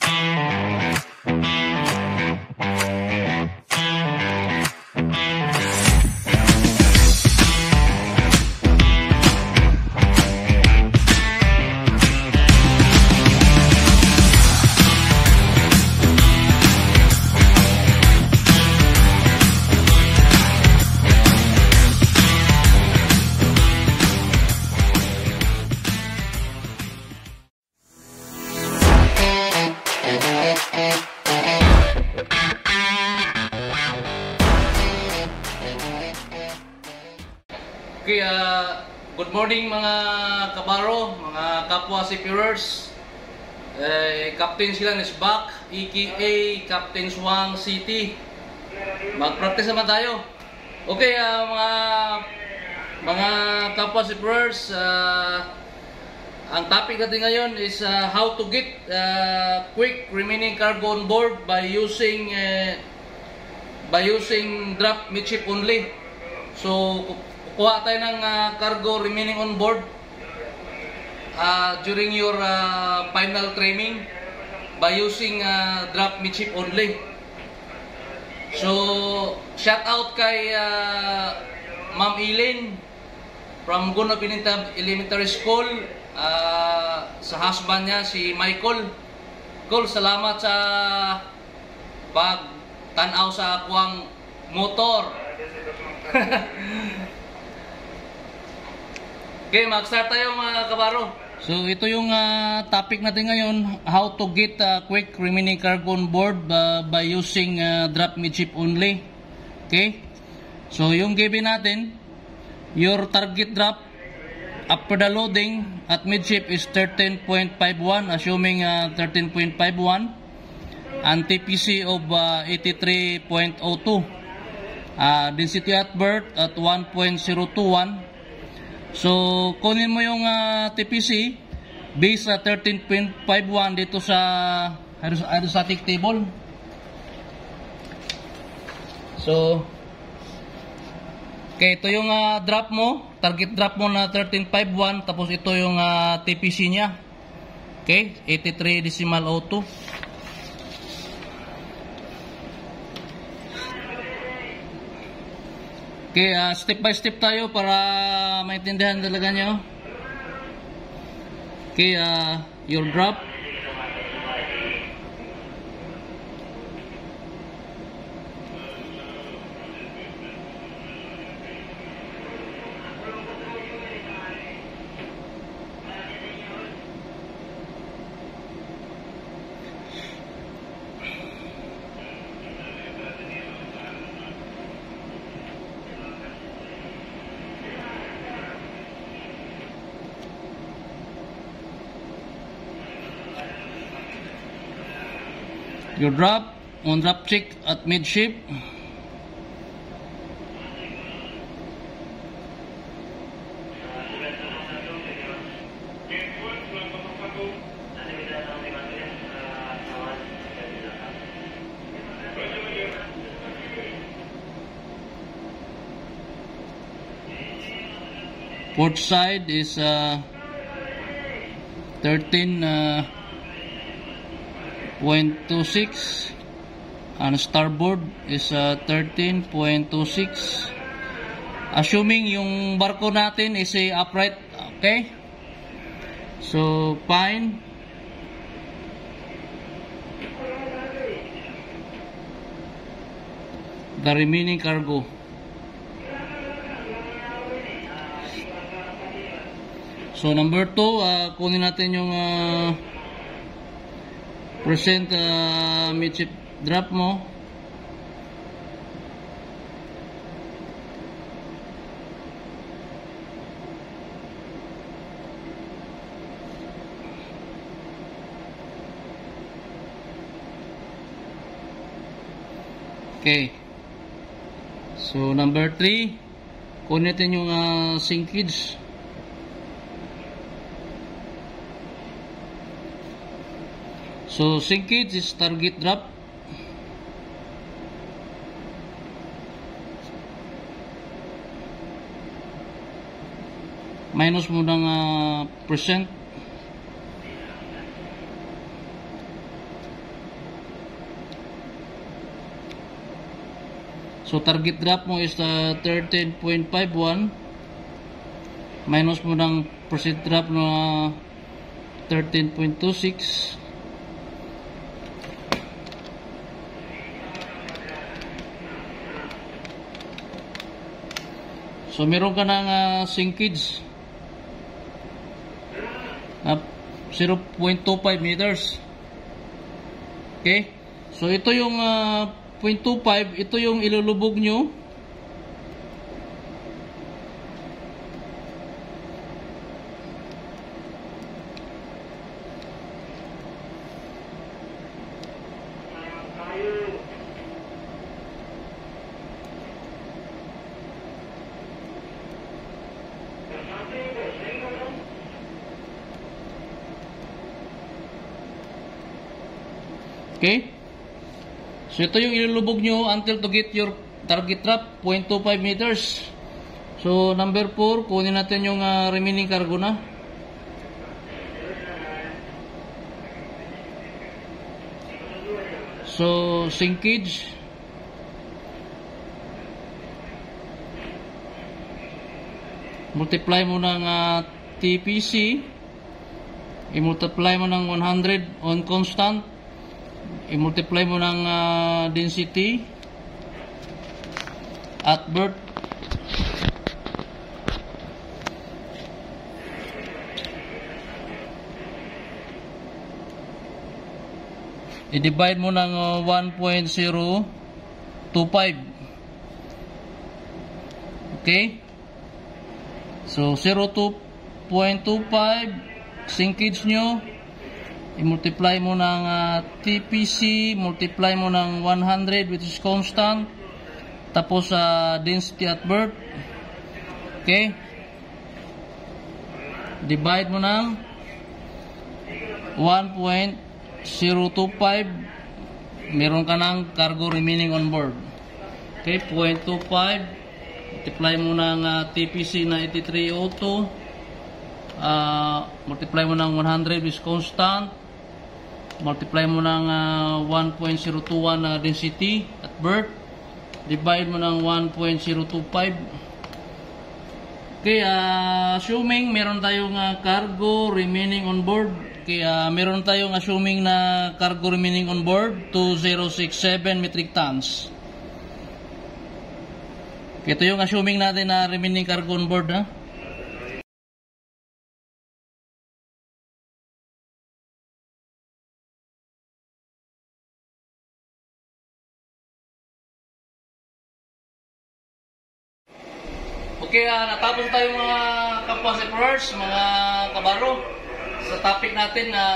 Okay, good morning mga kabaro, mga kapwa seafarers. Captain Silan is back, aka Captain Swang City. Mag-practice naman tayo. Okay, mga kapwa seafarers, ang topic natin ngayon is how to get quick remaining cargo on board by using drop midship only. So kuha tayo ng cargo remaining on board during your final training by using drop midship only. So shout out kay Ma'am Eileen from Guno Pinintab Elementary School, sa husband niya si Michael. Cool, salamat sa pag-tanaw sa kuwang motor. Okay, mag-start tayo mga kabaro. So ito yung topic natin ngayon, how to get quick remaining cargo on board by using drop midship only. Okay, so yung given natin, your target drop after the loading at midship is 13.51, assuming 13.51, and TPC of 83.02, density at berth at 1.021. So kunin mo yung TPC base sa 13.51 dito sa hydrostatic table. So okay, ito yung drop mo, target drop mo na 13.51, tapos ito yung TPC nya. Okay, 83.02. Okay, step by step tayo para maintindihan talaga nyo. Okay, your drop. Your drop on drop check at midship. Port side is 13.26 and starboard is 13.26, assuming yung barko natin is a upright. Okay, so find the remaining cargo. So number 2, kunin natin yung percent midship drop mo. Okay, so number 3, kunin natin yung sinkage. So sinkage is target drop. Minus mo ng percent. So target drop mo is 13.51 minus mo ng percent drop na 13.26. So meron ka ng sinkage 0.25 meters. Okay? So ito yung 0.25, ito yung ilulubog nyo. Okay? So ito yung ilulubog nyo until to get your target drop 0.25 meters. So number 4, kunin natin yung remaining cargo na. So sinkage multiply mo ng TPC, i-multiply mo ng 100 on constant, i-multiply mo ng density at berth, i-divide mo ng 1.025. Okay? So 0.25 sinkage nyo, i-multiply mo ng TPC, multiply mo ng 100 which is constant, tapos density at berth. Okay? Divide mo ng 1.025, meron ka ng cargo remaining on board. Okay, 0.25, multiply mo ng TPC na 8302, multiply mo ng 100 is constant, multiply mo ng 1.021 na density at berth, divide mo ng 1.025. Okay, assuming meron tayong cargo remaining on board. Okay, meron tayong assuming na cargo remaining on board 2067 metric tons. Okay, ito yung assuming natin na remaining cargo on board, ha? Okay, natapos tayo mga kapwa separers, mga kabaro, sa topic natin na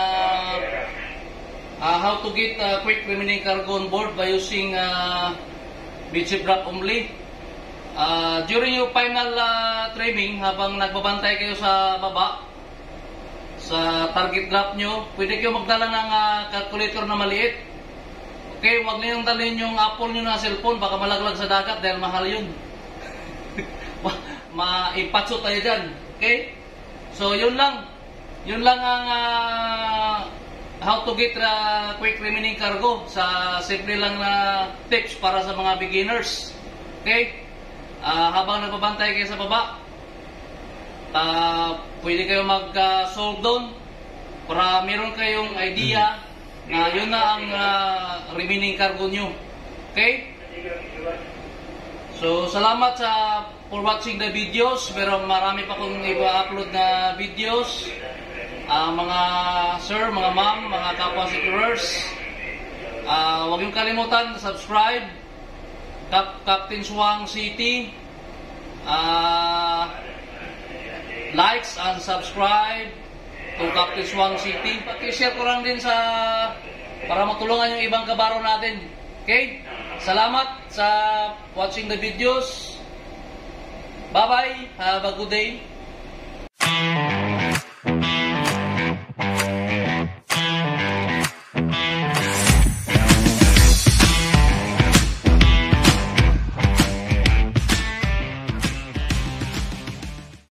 how to get quick remaining cargo on board by using midship drop only. During your final trimming, habang nagbabantay kayo sa baba, sa target drop nyo, pwede kayo magdala ng calculator na maliit. Okay, huwag niyong dalhin yung Apple nyo na cellphone, baka malaglag sa dagat dahil mahal yun. Maipatso tayo dyan. Okay? So, yun lang. Yun lang ang how to get quick remaining cargo sa simple lang na tips para sa mga beginners. Okay? Habang nagbabantay kayo sa baba, pwede kayo mag-solve doon para meron kayong idea na yun na ang remaining cargo nyo. Okay? So, salamat for watching the videos. Pero marami pa kong i-upload na videos. Mga sir, mga ma'am, mga kapwa separers, huwag niyong kalimutan subscribe Captain Swang City, likes and subscribe to Captain Swang City. Paki-share ko lang din para matulungan yung ibang kabaro natin. Okay? Salamat sa watching the videos. Bye bye. Have a good day.